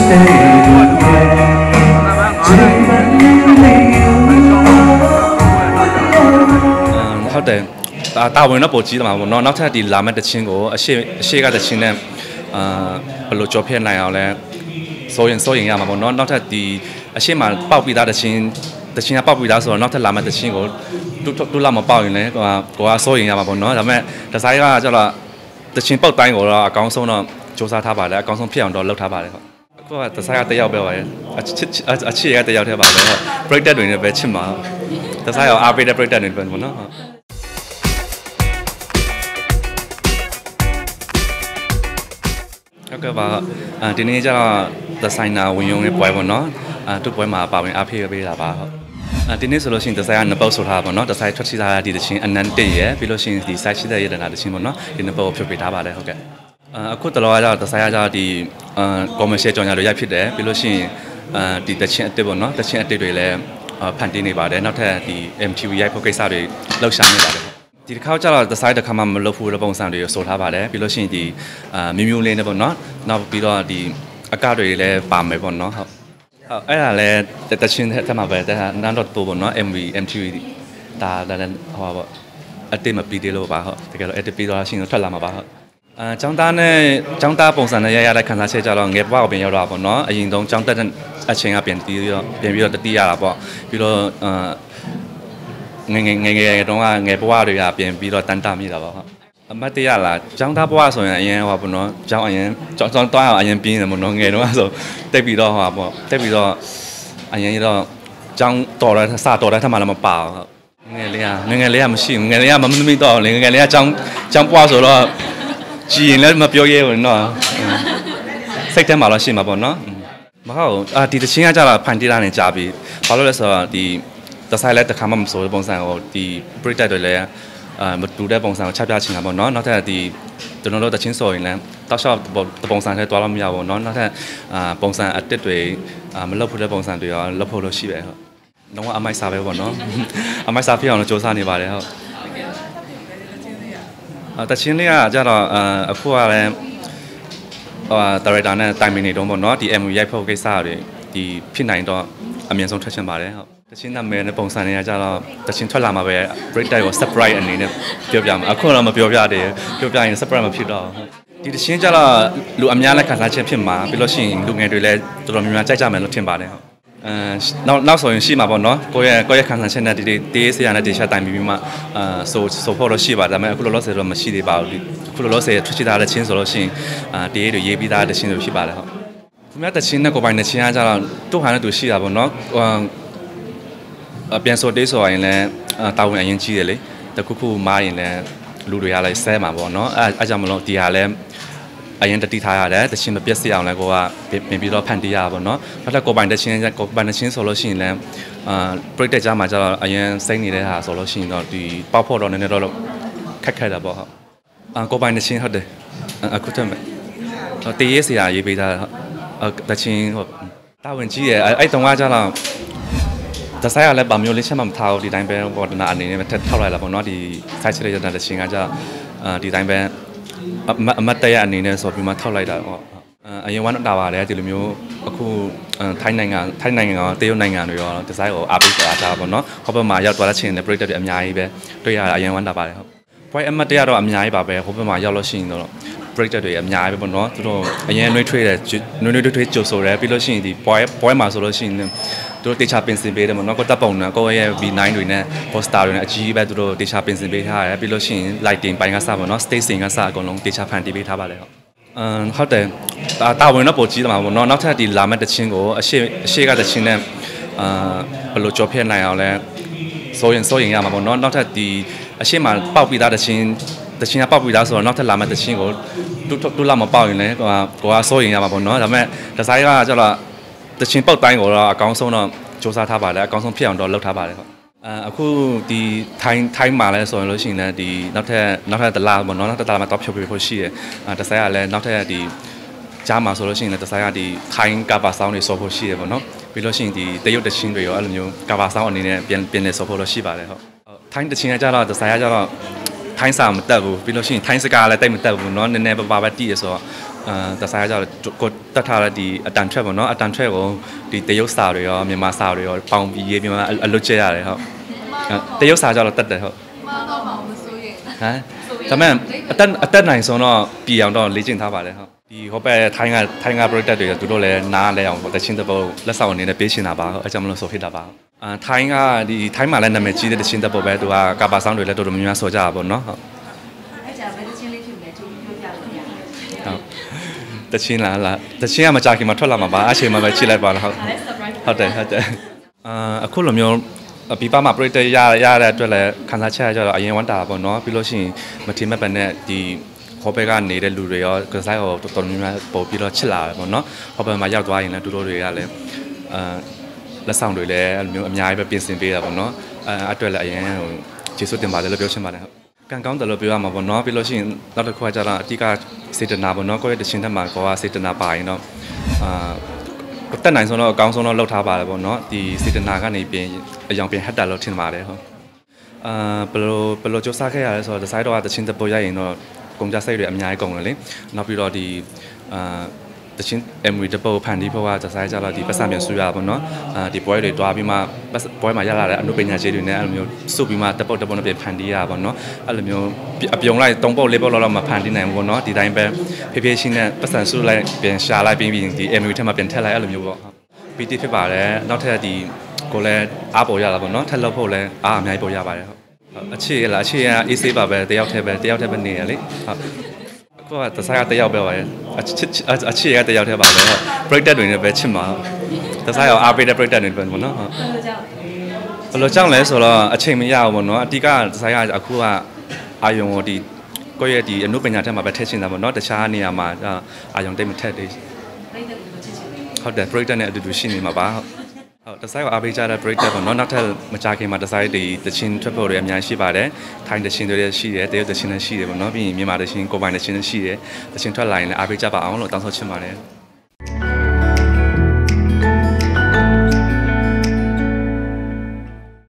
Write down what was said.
ဟုတ်တယ်တာဝန်တော့ပိုကြီးတယ်မှာပေါ့နော်နောက်ထပ်ဒီလာမဲ့တချင်းကိုအရှိကတချင်းနဲ့ဘယ်လိုကြော်ဖျက်နိုင်အောင်လဲစိုးရင်ရမှာပေါ့နော်နောက်ထပ်ဒီအရှိမပေါက်ပြီးသားတချင်းကပေါက်ပြီးသားဆိုတော့နောက်ထပ်လာမဲ့တချင်းကိုတူလာမပေါက်ရင်လည်းကိုကစိုးရင်ရမှာပေါ့နော်ဒါပေမဲ့ဒီဇိုင်းကကျတော့တချင်းပေါက်တိုင်းကိုတော့အကောင်းဆုံးတော့စူးစမ်းထားပါတယ်အကောင်းဆုံးဖြစ်အောင်တော့လုပ်ထားပါတယ်ဟုတ်အခုကဒီဇိုင်းကတယောက်ပဲပါရဲ့အချစ်ကတယောက်တည်းပါပဲဟုတ် break that တွေနဲ့ပဲချစ်မှာဒီဇိုင်းရောအားပေးတဲ့ break that တွေပဲပေါ့နော်ဟုတ်ကဲ့ပါဒီနေ့ကျတော့ဒီဇိုင်နာဝင်ရုံနဲ့ပွဲပေါ့နော်သူ့ပွဲမှာပါဝင်အားပေးပေးတာပါဟုတ်ဒီနေ့ဆိုလို့ရှိရင်ဒီဇိုင်ကနှစ်ပုတ်ဆိုထားပါတော့ဒီဇိုင်ထွက်ရှိထားတဲ့ဒီတချင်းအနန်တက်ရယ်ပြီးလို့ရှိရင်ဒီ site ရှိတဲ့ရတဲ့တချင်းပေါ့နော်ဒီနှစ်ပုတ်ဖြုတ်ပေးထားပါတယ်ဟုတ်ကဲ့အခုတလောကကျတော့ဒီဇိုင်ကကျတော့ဒီ commercial ကြော်ညာတွေရိုက်ဖြစ်တယ်ပြီးလို့ရှိရင်ဒီတချင်းအတစ်ပေါ့နော်တချင်းအတစ်တွေလည်းဖန်တီးနေပါတယ်နောက်ထပ်ဒီ MTV ရိုက်ဖို့ကိစ္စတွေလှုပ်ရှားနေပါတယ်ဒီတစ်ခါကျတော့ design တစ်ခါမှမလုပ်ဘူးတဲ့ပုံစံတွေကိုဆိုထားပါတယ်ပြီးလို့ရှိရင်ဒီမျိုးလေးနဲ့ပေါ့နော်နောက်ပြီးတော့ဒီအကတွေလည်းပါမယ်ပေါ့နော်ဟုတ်အဲ့ဒါလည်းတချင်းထက်မှာပဲတဲ့နန်းတော့ပို့ပေါ့နော် MTV ဒါလည်းဟောပေါ့အတိတ်မပြီးသေးလို့ပါဟုတ်တကယ်တော့အတိတ်ပြီးတော့ရှင်းတော့ထွက်လာမှာပါဟုတ်ကျောင်းသားပုံစံနဲ့ရတဲ့ခန်းစားချက်ကြတော့ငယ်ဘဝကိုပြန်ရောက်တာပေါ့နော်အရင်ဆုံးကျောင်းတက်တဲ့အချိန်ကပြန်ပြီးတော့တတိရတာပေါ့ပြီးတော့ငယ်တုန်းကငယ်ဘဝတွေကပြင်ပြီးတော့တန်တာမိတာပါဟုတ်အမတ်တရလားကျောင်းသားဘဝဆိုရင်အရင်ဟောပေါ့နော်ကျောင်းသွားအောင်အရင်ပြင်းတယ်ပေါ့နော်ငယ်တုန်းကဆိုတက်ပြီးတော့ဟောပေါ့တက်ပြီးတော့အရင်တော့ကျောင်းတော်တဲ့စတော်တဲ့ထက်မှလည်းမပါဟုတ်ငယ်လေးကမရှိဘူးငယ်လေးကမမိတော့လေငယ်လေးကကျောင်းဘဝဆိုတော့ကြည်ရင်လည်းမပြောရဲဘူးနော်စိတ်ထဲမှာတော့ရှိမှာပေါ့နော်မဟုတ်ဒီတချင်းကကြတာဖန်တီးတာနေကြပြီဘာလို့လဲဆိုတော့ဒီတဆိုင်လည်းတစ်ခါမှမဆိုတဲ့ပုံစံကိုဒီပရိသတ်တွေလည်းမတူတဲ့ပုံစံကိုချပြချင်တာပေါ့နော်နောက်ထပ်ဒီကျွန်တော်တို့တချင်းဆိုရင်လည်းတောက်လျှောက်ပုံစံနဲ့တွားလို့မရဘူးနော်နောက်ထပ်ပုံစံအတစ်တွေမလုပ်ဖို့တဲ့ပုံစံတွေရောလုပ်ဖို့လို့ရှိပဲဟုတ်လုံးဝအမိုက်စားပဲပေါ့နော်အမိုက်စားဖြစ်အောင်လို့စူးစမ်းနေပါတယ်ဟုတ်တချင်းလေးကကြတော့အခုကလည်းဒါရိုက်တာနဲ့တိုင်ပင်နေတော့ပေါ့နော်ဒီ MV ရိုက်ဖို့ကိစ္စတွေဒီဖြစ်နိုင်တော့အမြင်ဆုံးထွက်ချင်ပါတယ်ဟုတ်တချင်းနာမည်နဲ့ပုံစံတွေကကြတော့တချင်းထွက်လာမှာပဲ break time ကို surprise အနေနဲ့ပြောပြမှာအခုတော့မပြောပြသေးဘူးပြောပြရင် surprise မဖြစ်တော့ဒီတချင်းကြတော့လူအများလက်ခံစားချက်ဖြစ်မှာပြီးလို့ရှိရင်လူငယ်တွေလည်းတော်တော်များများကြိုက်ကြမယ်လို့ထင်ပါတယ်ဟုတ်နောက်ဆိုရင်ရှိမှာပေါ့နော်ကိုယ့်ရဲ့ခံစားချက်နဲ့ဒီတေးစရာနဲ့တေးချတိုင်ပြီးမှဆိုဖို့လို့ရှိပါတယ်ဒါပေမဲ့အခုလောလောဆယ်တော့မရှိသေးပါဘူးအခုလောလောဆယ်ထွက်ရှိထားတဲ့ချင်းဆိုလို့ရှိရင်တေးတွေရေးပြီးသားတဲ့ချင်းတွေဖြစ်ပါတယ်ဟုတ်သူများတချင်းနဲ့ကိုပိုင်တဲ့ချင်းကကြတော့သူ့ဟာနဲ့သူရှိတာပေါ့နော်ပြန်ဆိုတေးဆိုရင်လည်းတာဝန်အရင်ကြီးတယ်လေတခုမားရင်လည်းလူတွေကလည်းဆဲမှာပေါ့နော်အဲကြောင့်မလို့ဒီဟာလည်းအရင်တတိထားရတယ်တချင်းမပြတ်စေအောင်လည်းကိုကပြင်ပြီးတော့ဖန်တီးရပါပေါ့နော်နောက်ထပ်ကိုပိုင်တချင်းဆိုလို့ရှိရင်လည်းပရိသတ်ကြားမှာကျတော့အရင်စိတ်နေတဲ့ဟာဆိုလို့ရှိရင်တော့ဒီပေါက်ဖို့တော့နည်းနည်းတော့ခက်ခဲတာပေါ့ဟုတ်ကိုပိုင်တချင်းဟုတ်တယ်အခုတည်းတေးရေးစရာရေးပေးတာတချင်းဟုတ်တာဝန်ကြီးတယ်အဲ့တုန်းကကျတော့ဒီဇိုင်းကလည်းဗာမျိုးလေးချက်မှမထားဘူးဒီတိုင်းပဲပေါ်ဒနာအနေနဲ့ထပ်ထောက်လိုက်လာပေါ့နော်ဒီ site ချရတဲ့တချင်းကကျဒီတိုင်းပဲအမတ်တရအနေနဲ့ဆိုပြီးမှထောက်လိုက်တာပေါ့အရင်ကတော့တာပါတယ်ဒီလိုမျိုးအခုထိုင်းနိုင်ငံတရုတ်နိုင်ငံတွေရောဒီဇိုင်းကိုအားပေးတာတာပေါ့နော်ဟောဘက်မှာရောက်သွားတဲ့ချင်းနဲ့ break တွေအများကြီးပဲတွေ့ရတာအရင်ကတော့တာပါတယ်ဟုတ်ပွဲအမတ်တရတော့အများကြီးပါပဲဟိုဘက်မှာရောက်လို့ရှိရင်တော့ break တွေအများကြီးပဲပေါ့နော်သူတို့အရင်နှွေးထွေးတယ်နှွေးထွေးကြိုဆိုတယ်ပြီးလို့ရှိရင်ဒီပွဲမှာဆိုလို့ရှိရင်သူတို့တေချာပင်စင်ပေးတယ်ပေါ့နော်ကိုတပ်ပုံနဲ့ကိုရဲ့ V9 တွေနဲ့ poster တွေနဲ့အကြီးပဲသူတို့တေချာပင်စင်ပေးထားရတယ်ပြီးလို့ရှိရင် lighting ပိုင်းကစပေါ့နော် stage ကစအကုန်လုံးတေချာဖန်တီးပေးထားပါတယ်ဟုတ်တယ်တာဝန်တော့ပိုကြီးတယ်မှာပေါ့နော်နောက်ထပ်ဒီလာမဲ့တချင်းကိုအရှိကတချင်းနဲ့ဘယ်လိုကြော်ဖျက်နိုင်အောင်လဲစိုးရင်ရမှာပေါ့နော်နောက်ထပ်ဒီအရှိမပေါက်ပြီးသားတချင်းကပေါက်ပြီးသားဆိုတော့နောက်ထပ်လာမဲ့တချင်းကိုတူလာမပေါက်ရင်လည်းကိုကစိုးရင်ရမှာပေါ့နော်ဒါပေမဲ့ဒီဇိုင်းကကျတော့တချင်းပေါက်တိုင်းကိုတော့အကောင်းဆုံးတော့စူးစမ်းထားပါတယ်အကောင်းဆုံးဖြစ်အောင်တော့လုပ်ထားပါတယ်ဟုတ်အခုဒီထိုင်းမှာလဲဆိုရင်လို့ရှိရင်လည်းဒီနောက်ထပ်တလားပေါ့နော်နောက်ထပ်တလားမှာတော့ဖြုတ်ပြဖို့ရှိတယ်ဒီဇိုင်းကလည်းနောက်ထပ်ဒီကြားမှာဆိုလို့ရှိရင်လည်းဒီဇိုင်းကဒီထိုင်းကာဘာဆောင်းတွေဆော့ဖို့ရှိတယ်ပေါ့နော်ပြီးလို့ရှိရင်ဒီတရုတ်တချင်းတွေရောအဲ့လိုမျိုးကာဘာဆောင်းအနေနဲ့ပြန်လဲဆော့ဖို့လို့ရှိပါတယ်ဟုတ်ထိုင်းတချင်းကကြတော့ဒီဇိုင်းကကြတော့ထိုင်းစာမတက်ဘူးပြီးလို့ရှိရင်ထိုင်းစကားလည်းတိတ်မတက်ဘူးเนาะနည်းနည်းပါးပါးပဲတည်ရဆိုတော့တစားကြကိုတတ်ထားတဲ့ဒီအတန်ထွက်ပေါ့နော်အတန်ထွက်ကိုဒီတရုတ်စာတွေရောမြန်မာစာတွေရောပေါင်းပြီးရေးပြီးမှအလွတ်ကျရတယ်ဟုတ်တရုတ်စာကြတော့တတ်တယ်ဟုတ်မတော့မမဆိုရင်ဟမ်ဒါမဲ့အတက်နိုင်ဆုံးတော့ပြည်အောင်တော့လေ့ကျင့်ထားပါတယ်ဟုတ်ဒီဟောပဲထိုင်းက project တွေကသူတို့လည်းနားလဲအောင်တချင်းတပုတ်လက်ဆောင်အနေနဲ့ပေးရှင်တာပါဟုတ်အကြောင်းမလို့ဆိုဖြစ်တာပါထိုင်းကဒီထိုင်းမှာလည်းနာမည်ကြီးတဲ့တချင်းတပုတ်ပဲသူကကာပါဆောင်တွေလည်းတော်တော်များများဆော်ကြတာပေါ့နော်ဟုတ်အဲ့ကြပဲတချင်းလေးဖြစ်နေသူပြောပြလို့ရတယ်ဟုတ်တချင်းလားတချင်းကမကြခင်မှာထွက်လာမှာပါအချိန်မှာပဲကြည့်လိုက်ပါလားဟုတ်တယ်အခုလိုမျိုးပြပမှာ project ရတဲ့အတွက်လည်းခန်းစားချက်ရကြတော့အရင်ဝမ်းတာပေါ့နော်ပြီးလို့ရှိရင်မထင်မဲ့ပဲနဲ့ဒီဟောဘဲကနေနေတဲ့လူတွေရောကစားရောတော်တော်များများပို့ပြီးတော့ချစ်လာတယ်ပေါ့နော်ဟောဘဲမှာရောက်သွားရင်လည်းသူတို့တွေကလည်းလက်ဆောင်တွေလည်းအဲ့လိုမျိုးအများကြီးပဲပြင်ဆင်ပေးတာပေါ့နော်အတွက်လည်းအရင်ဟိုကျေးဇူးတင်ပါတယ်လို့ပြောချင်ပါတယ်ဟုတ်ကံကောင်းတယ်လို့ပြောရမှာပေါ့နော်ပြီးလို့ရှိရင်နောက်တစ်ခုကကျတော့အတိကစေတနာပေါ့နော်ကိုယ့်ရဲ့တခြင်းတက်မှာကိုကစေတနာပါရင်တော့တက်နိုင်ဆုံးတော့အကောင်းဆုံးတော့လှုပ်ထားပါတယ်ပေါ့နော်ဒီစေတနာကနေပြင်အယောင်ပြင်ဟက်တာလို့ထင်ပါတယ်ဟုတ်ဘယ်လိုစူးစမ်းခဲ့ရလဲဆိုတော့ဒီဆိုင်တော့တခြင်းတက်ပေါ်ရရင်တော့ကုန်ကြစိတ်တွေအများကြီးကုန်တယ်လေနောက်ပြီးတော့ဒီတချင်း MV တပုတ်ဖန်တီးဖို့ကဒီဆိုင်ကြတော့ဒီပတ်စံပြန်ဆူရပါဘောနော်ဒီပွဲတွေတွားပြီးမှပွဲမှာရလာတဲ့အမှုပညာရှင်တွေနဲ့အဲ့လိုမျိုးစုပြီးမှတပုတ်နဲ့ပြန်ဖန်တီးရပါဘောနော်အဲ့လိုမျိုးအပြုံလိုက်3ပုတ်4ပုတ်လောက်မှဖန်တီးနိုင်ဘောနော်ဒီတိုင်းပဲဖြည်းဖြည်းချင်းနဲ့ပတ်စံဆူလိုက်ပြန်ရှာလိုက်ပြီးဒီ MV ထဲမှာပြန်ထည့်လိုက်အဲ့လိုမျိုးပေါ့ပီတီဖြစ်ပါတယ်နောက်ထပ်ဒီကိုလည်းအားပေါ်ရတာပေါ့နော်ထက်လောက်ဖို့လည်းအားအများကြီးပေါ်ရပါတယ်ဟုတ်အခြေကအေးဆေးပါပဲတယောက်တည်းပဲနေရလေဟုတ်ကိုကတစားကတယောက်ပဲပါရဲ့အခြေကတယောက်တည်းပါပဲဟုတ် project တွေနဲ့ပဲချစ်မှာတစားရောအားပေးတဲ့ project တွေပဲပေါ့နော်ဟုတ်ဘယ်လိုကြောင့်လဲဆိုတော့အချိန်မရဘူးပေါ့နော်အတိကတစားကအခုကအာယုံကိုဒီကိုယ့်ရဲ့ဒီအနုပညာထက်မှာပဲထည့်ချင်တာပေါ့နော်တခြားနေရာမှာအာယုံတိတ်မထက်သေးဟုတ်တယ် project နဲ့အတူတူရှိနေမှာပါဟုတ်တဆိုင်ကိုအားပေးကြတဲ့ project ပေါ့နော်နောက်ထပ်မကြခင်မှာတဆိုင်ဒီတချင်းထွက်ဖို့တွေအများကြီးရှိပါတယ်ထိုင်းတချင်းတွေလည်းရှိတယ်တရုတ်တချင်းလည်းရှိတယ်ပေါ့နော်ပြီးရင်မြန်မာတချင်းကိုပိုင်တချင်းလည်းရှိတယ်တချင်းထွက်လာရင်လည်းအားပေးကြပါအောင်လို့တောင်းဆိုချင်ပါတယ်